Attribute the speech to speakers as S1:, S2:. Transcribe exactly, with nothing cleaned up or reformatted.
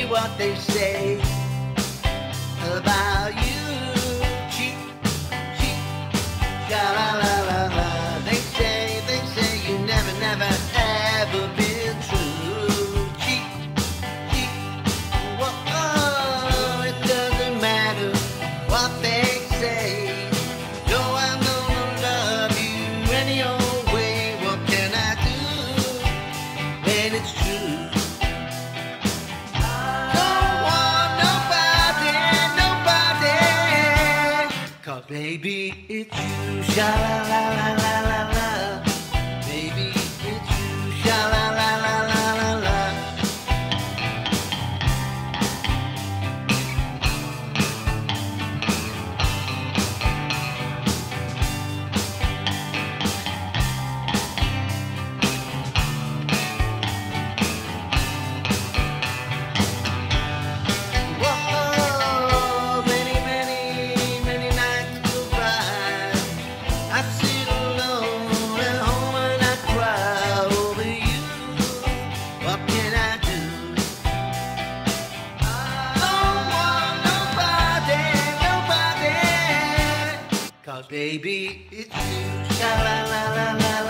S1: what they say about you. Cheat, cheat, sha la la la la. They say, they say you never, never, ever been true. Cheat, cheat, whoa, oh, it doesn't matter what they say. No, I'm gonna love you any old way. What can I do when it's true? Baby, it's you, sha la la la la la la. Baby, it's you, sha la la la la la la. Whoa, many, many, many nights go by. I sit alone at home and I cry over you. What can I do? Don't want nobody, nobody. 'Cause baby, it's you, sha la la la la la.